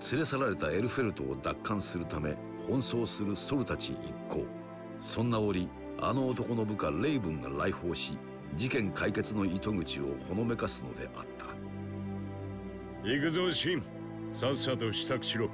連れ去られたエルフェルトを奪還するため奔走するソルたち一行。そんな折、あの男の部下レイブンが来訪し、事件解決の糸口をほのめかすのであった。 行くぞシン、さっさと支度しろ。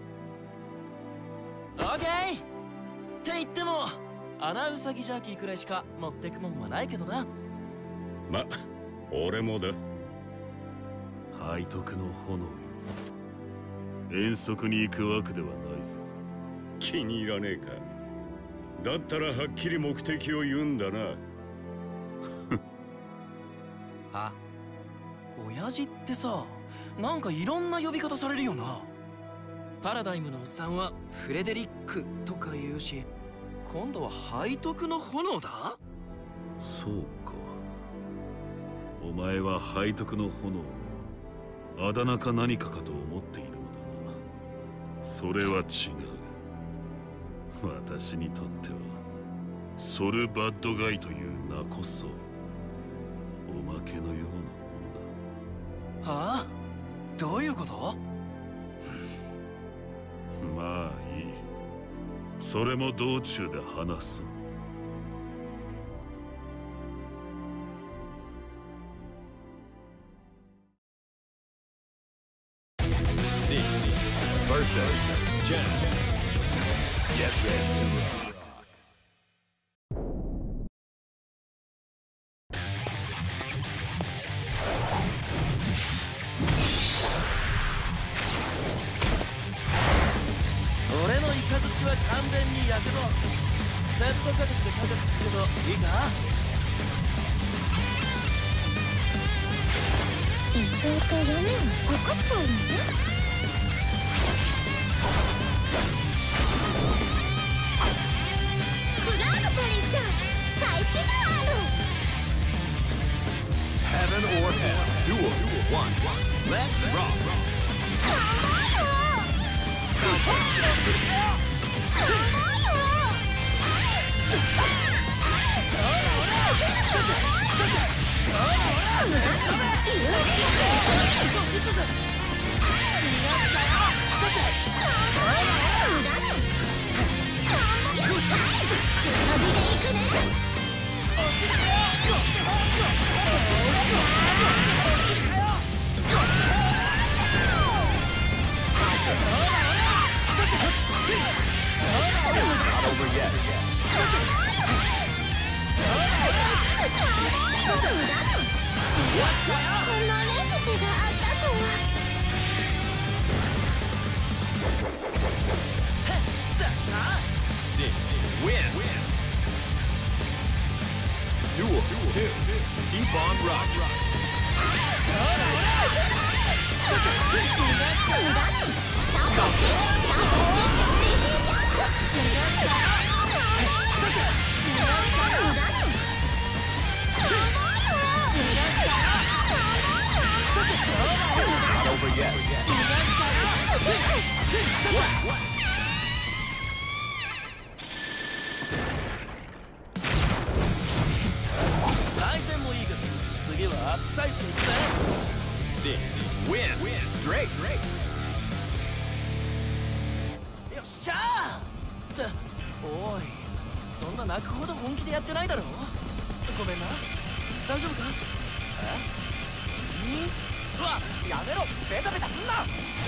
オッケーって言っても穴ウサギジャーキーくらいしか持ってくもんはないけどな。 ま、俺もだ。 背徳の炎よ、遠足に行くわけではないぞ。 気に入らねえか。だったらはっきり目的を言うんだな。 あ、親父ってさ、なんかいろんな呼び方されるよな。パラダイムのおっさんはフレデリックとか言うし、今度は背徳の炎だ。 そうか、お前は背徳の炎をあだ名か何かかと思っているのだな。それは違う。私にとってはソルバッドガイという名こそおまけのようなものだ。 はあ？どういうこと？ まあいい、それも道中で話そう。 俺のイカズチは完全に焼くぞ。セット価格で価格つくけどいいか？ 理想と屋根が高かったのね。クラウドパリーちゃん、最新の Heaven or Hell Duel 1 Let's rock! こんなレシピがあったとは。Win! Duel 2 Keep on rocking! 再戦もいいけど次はアップサイズいくぜ。 Win! Straight! よっしゃーって、おい、そんな泣くほど本気でやってないだろ。ごめんな、大丈夫か？え？それに？うわ、やめろ、ベタベタすんな。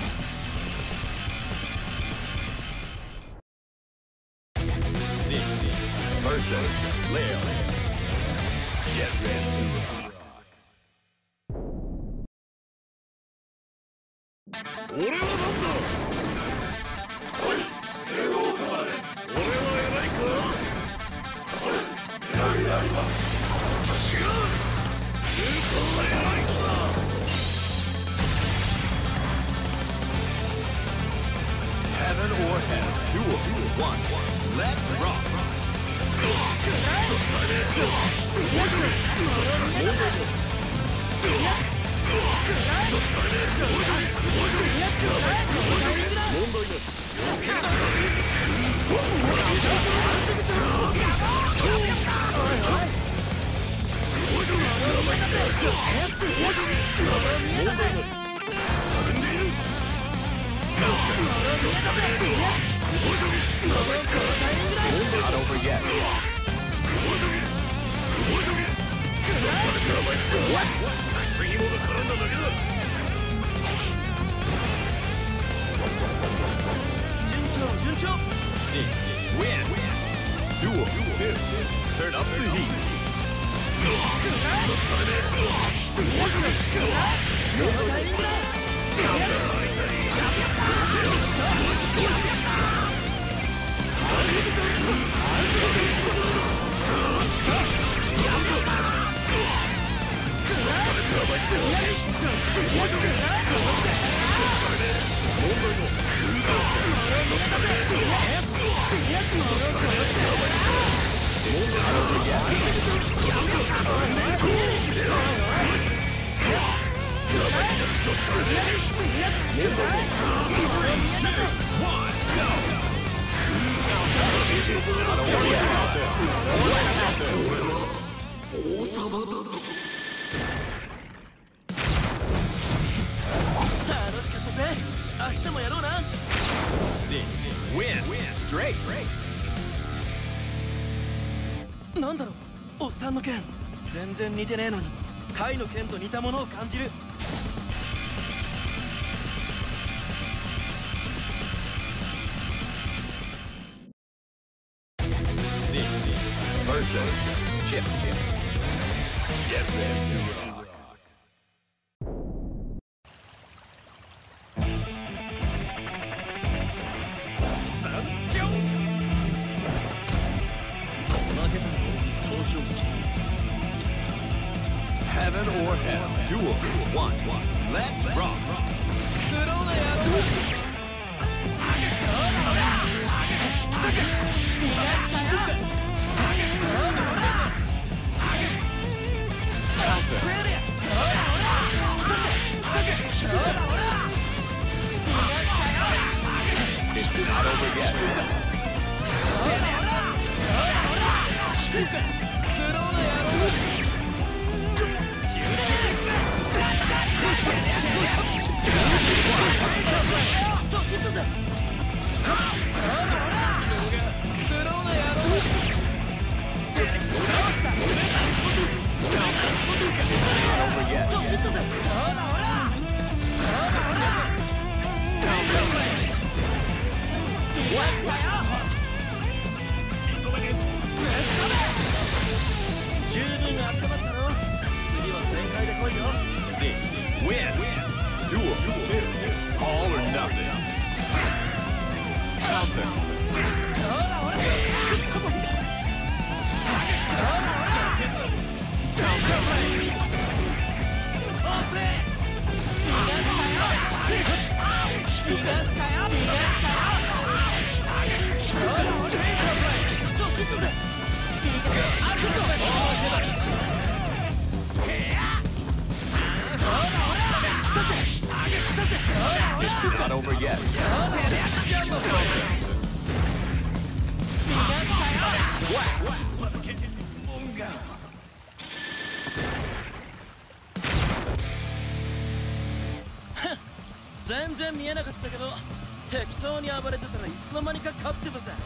Versus Leo. Get ready to rock. 俺はなんだ？エゴー様です。俺は偉いか？偉いであります。違う！ルートは偉い子だ。 Heaven or Hell Duel 1 Let's rock! 問題ない。 not over yet. 次もが絡んだだけだ。 順調順調。 Six, win. Duel 2. Turn up the heat. このタイミングだ。楽しかったぜ。明日もやろうな。 Six, win. Straight. なんだろう、おっさんの剣。全然似てねえのにカイの剣と似たものを感じる。 Six versus Chip. Get ready to rock. Heaven or hell. Duel 1. Let's rock. 十分温まったろ。次は全開で来いよ。 Six, win. Duel 2. All or nothing. Counter. It's not over yet. Swat. 全然見えなかったけど適当に暴れてたらいつの間にか勝ってたぜ。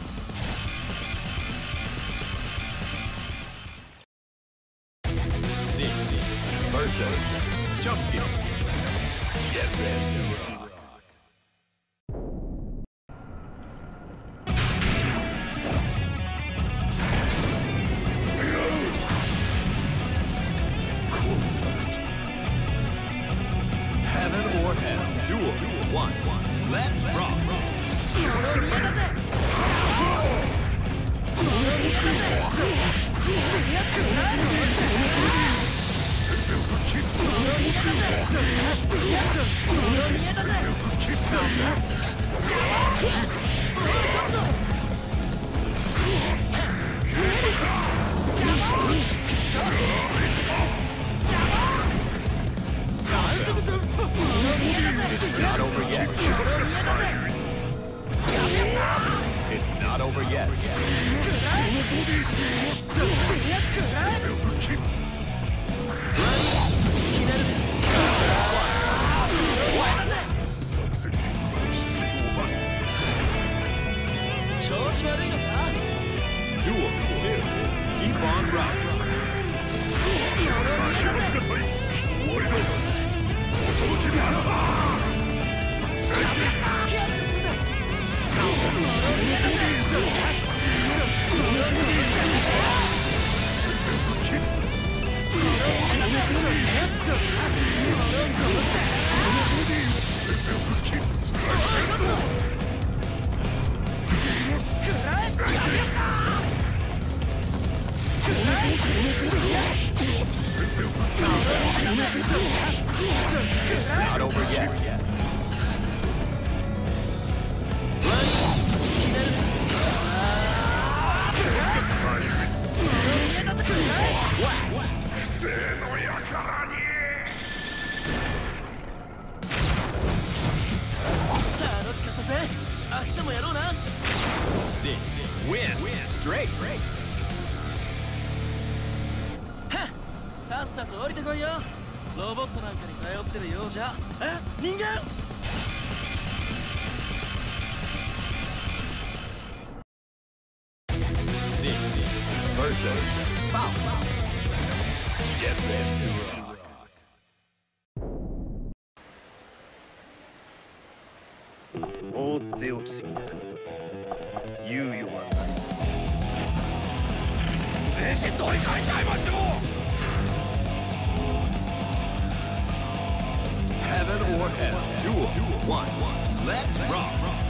Six versus Junkie. Get ready to rock. Heaven or hell. Duel 1. Let's rock. 作戦に Not over yet. Win. Straight. さっさと降りてこいよ。ロボットなんかに頼ってるようじゃ。人間。 Get ready to rock. 放っておきすぎだ。猶予はない。全身取り替えちゃいましょう。 Heaven or hell. Duel 1. Let's rock.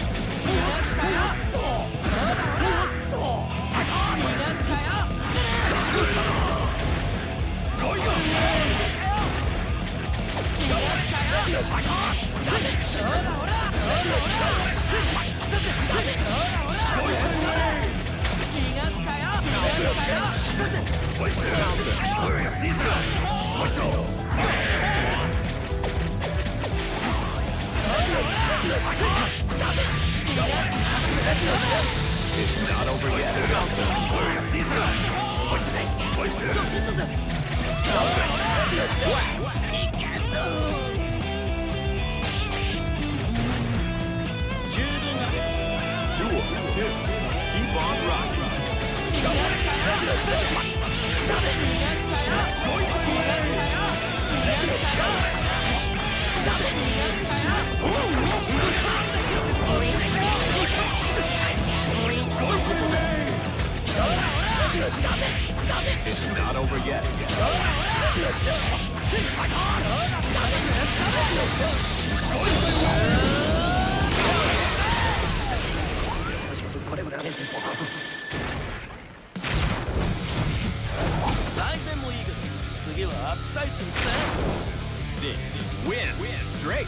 再戦もいいけど、次はアップサイズいくぜ。 Win. Straight.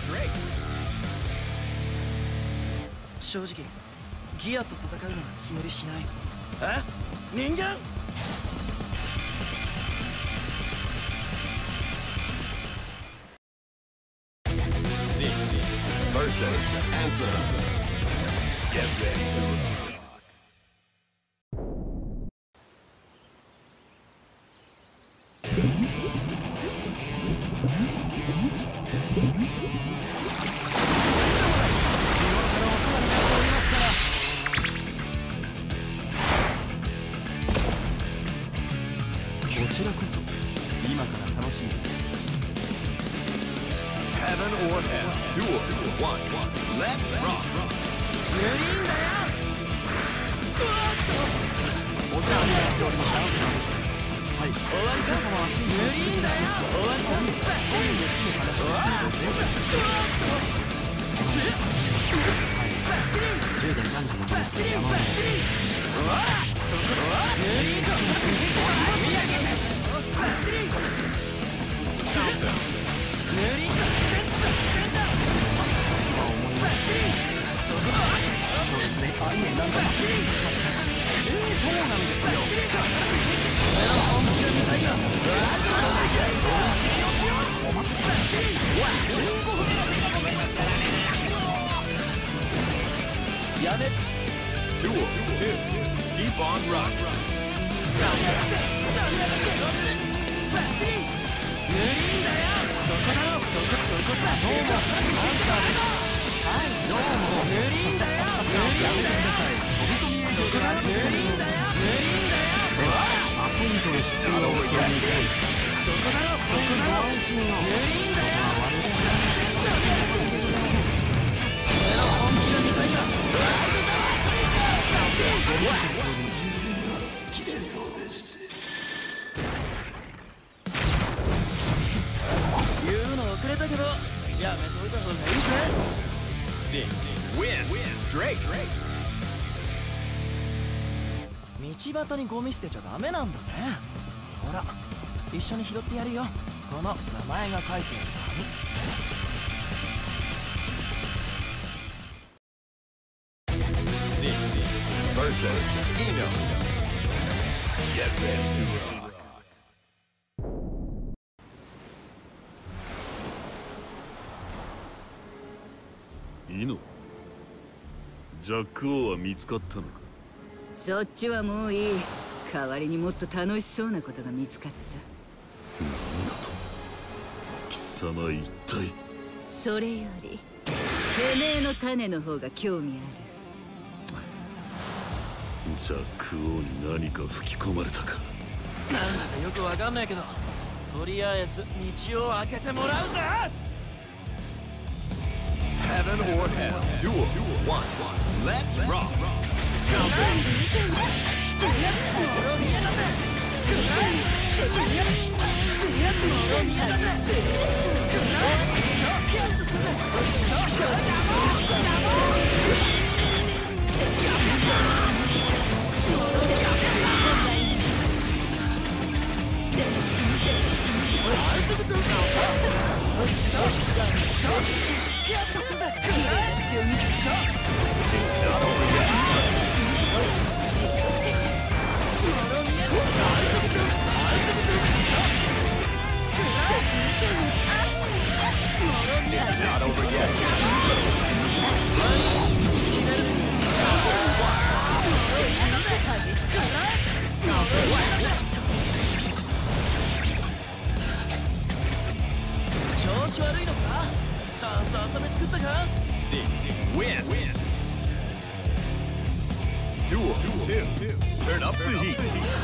正直、ギアと戦うのは気乗りしない。人間。 Versus answer. Get ready to rock. こちらこそ今から楽しみです。 Heaven or hell. Duel 1. Let's rock. 無理んだよ。お世話になっておりますアンサーです。はい。終わりか。皆様はつい無理んだよ。終わりか。本人ですぐ話しますのでぜひ。はい。10代男女のグループで山をそこ無理か。持ち上げて。無理か。 そうですね。いえ、なんとも失礼いたしました。そうなんですよ。俺の本気が見たいが。お待たせいたしました。15分の手がございましたらね。やめ。 Duel 2. Keep on rock. 無理んだよ。そこだろ。そこだ。どうもアンサーです。はい、どうも。無理んだよ。無理んだよ。飛び込みそこだ。無理んだよ。無理んだよ。アポイントの必要を受けに行くんですか。そこだろ。そこだろ。無理んだよ。俺の本気が見たいか。切れそうです。 だけどやめといた方がいいぜ。 Win straight. 道端にゴミ捨てちゃダメなんだぜ。ほら一緒に拾ってやるよ。この名前が書いてある Versus Eno. Get ready to rock. イノ、ジャック王は見つかったのか。 そっちはもういい。代わりにもっと楽しそうなことが見つかった。 なんだと貴様、一体。 それよりてめえの種の方が興味ある。 ジャック王に何か吹き込まれたか。 なんだかよくわかんないけど、とりあえず道を開けてもらうぜ。 Heaven or hell. Duel 1. Let's rock. 調子悪いのか？ちゃんと朝飯食ったか？ Win. Duel 2. Turn up the heat.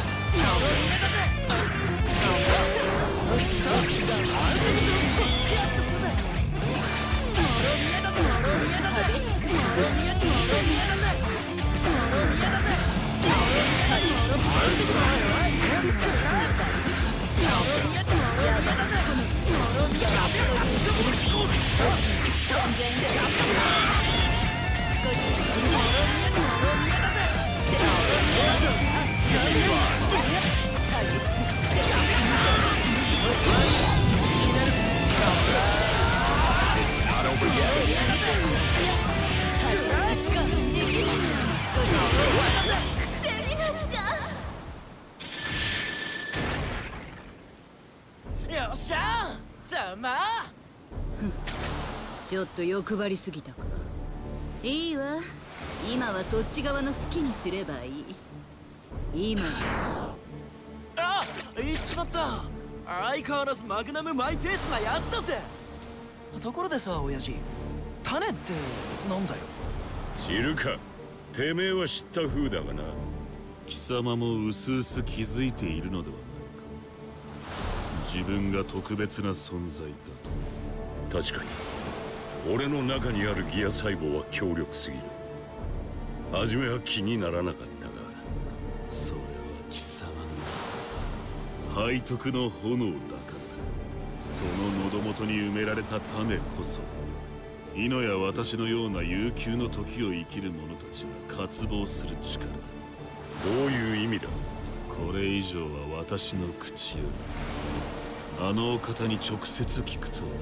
よっしゃー、ざまあ。 ちょっと欲張りすぎたか。いいわ、今はそっち側の好きにすればいい。今あ、言っちまった。相変わらずマグナムマイペースなやつだぜ。ところでさ、親父、種ってなんだよ。 知るか。てめえは知った風だがな。 貴様もうすうす気づいているのではないか。自分が特別な存在だと。 確かに俺の中にあるギア細胞は強力すぎる。初めは気にならなかったが、 それは貴様の背徳の炎だからだ。その喉元に埋められた種こそ、イノや私のような悠久の時を生きる者たちが渇望する力だ。 どういう意味だ。 これ以上は私の口よりあのお方に直接聞くと思う。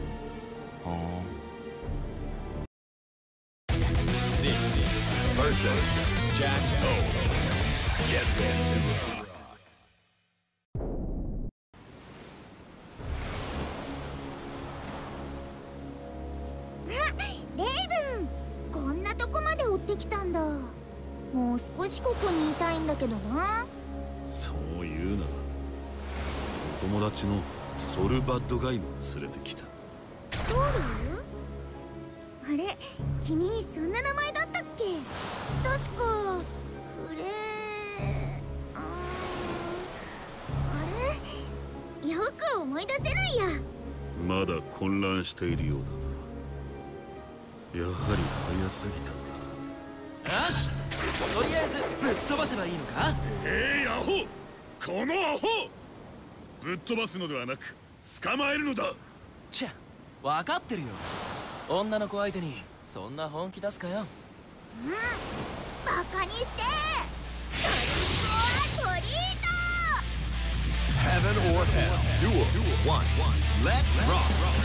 Versus Jack O. Get ready to rock. レイブン、こんなとこまで追ってきたんだ。もう少しここにいたいんだけどな。 そう言うな。お友達のソルバッドガイも連れてきた。 ソル？あれ、君そんな名前だったっけ？確かフレあれ？よく思い出せないや。 まだ混乱しているようだな。やはり早すぎたんだ。 よし、とりあえずぶっ飛ばせばいいのか？ アホ！このアホ！ぶっ飛ばすのではなく捕まえるのだ。 ちゃ、 分かってるよ。女の子相手にそんな本気出すかよ。 バカにしてトリックオアトリート。 Heaven or hell. Duel 1. Let's rock.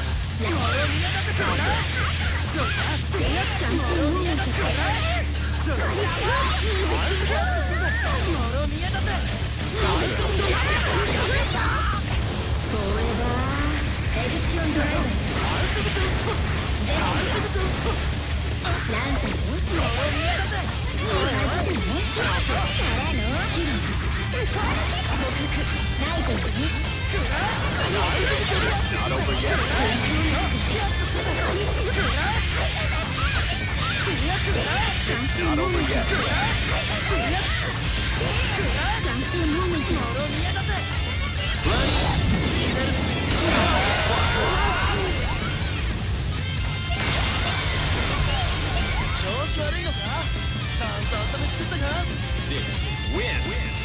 調子悪いのか？ちゃんと朝飯食ったか？ 6. Win.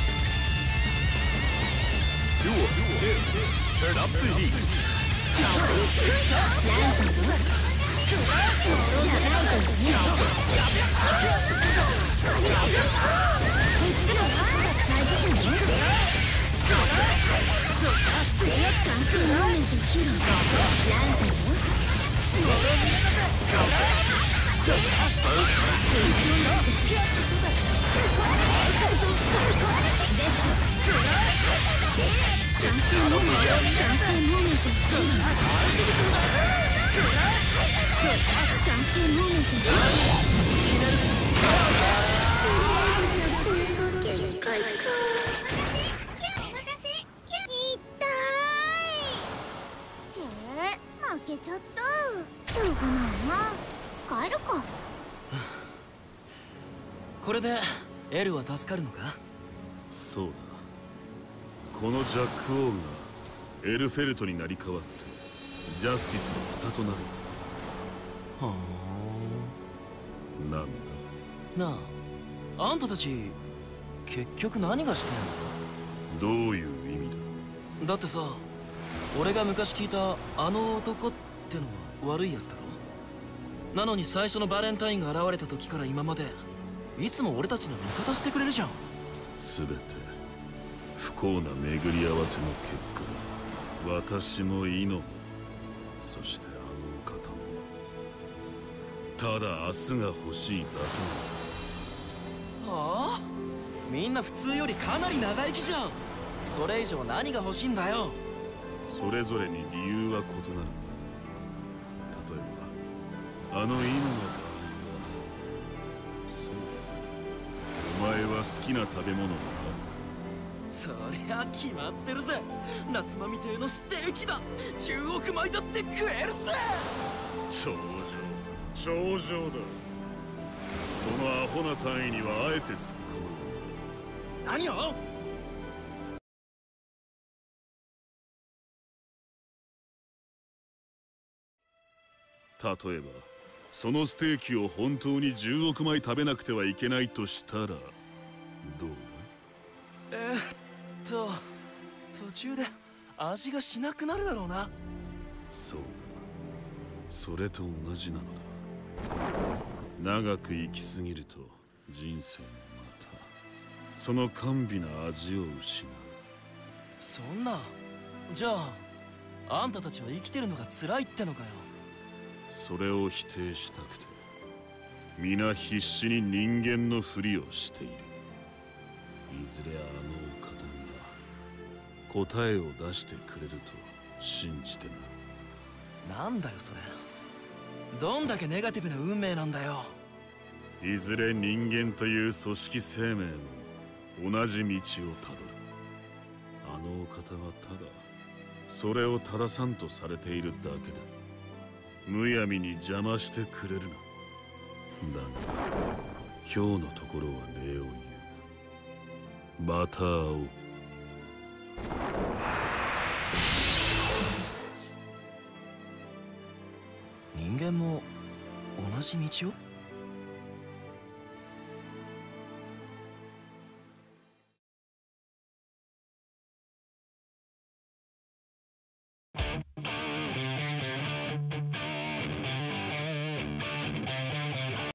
Duel 2. Turn up the heat. 負けちゃった。しょうがないな。帰るか。 これでエルは助かるのか？ そうだ。このジャック・オーグがエルフェルトになり変わってジャスティスの蓋となる。 はなんだ。 あ。なあ、あんたたち結局何がしてんどういう意味だ。 だってさ、俺が昔聞いたあの男ってのは悪いやつだろ。なのに最初のバレンタインが現れた時から今までいつも俺たちの味方してくれるじゃん。 全て不幸な巡り合わせの結果だ。私もイノも、そしてあの方も。ただ明日が欲しいだけなの。 はあ？みんな普通よりかなり長生きじゃん。それ以上何が欲しいんだよ。 それぞれに理由は異なる。例えばあのイノの場合は、そう、お前は好きな食べ物がある。 そりゃ決まってるぜ。夏間みてえのステーキだ。10億枚だって食えるぜ。 頂上だ。そのアホな単位にはあえて突っ込む。 何を？ 例えばそのステーキを本当に10億枚食べなくてはいけないとしたらどうだ。 途中で味がしなくなるだろうな。 そうだ。それと同じなのだ。長く生きすぎると人生もまたその甘美な味を失う。 そんな。じゃああんたたちは生きてるのが辛いってのかよ。 それを否定したくて皆必死に人間のふりをしている。いずれあの方が答えを出してくれると信じてな。 なんだよそれ。どんだけネガティブな運命なんだよ。 いずれ人間という組織生命も同じ道をたどる。あのお方はただそれを正さんとされているだけだ。むやみに邪魔してくれるな。だが今日のところは礼を言う。また会おう。 人間も同じ道を？